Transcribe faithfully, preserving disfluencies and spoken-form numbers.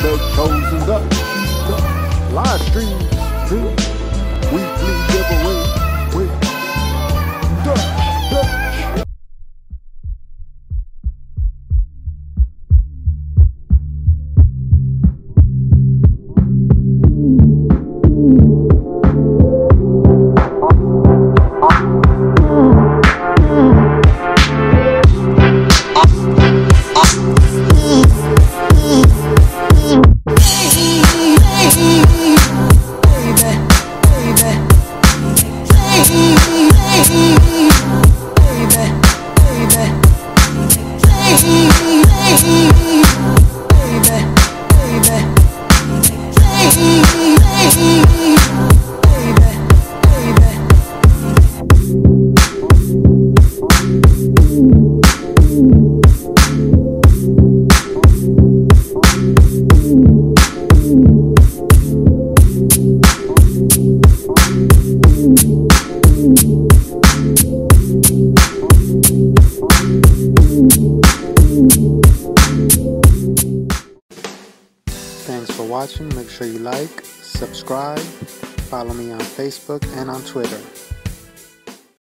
the chosen, the, the live stream, stream, weekly giveaway, with the, the. Thanks for watching. Make sure you like, subscribe, follow me on Facebook and on Twitter.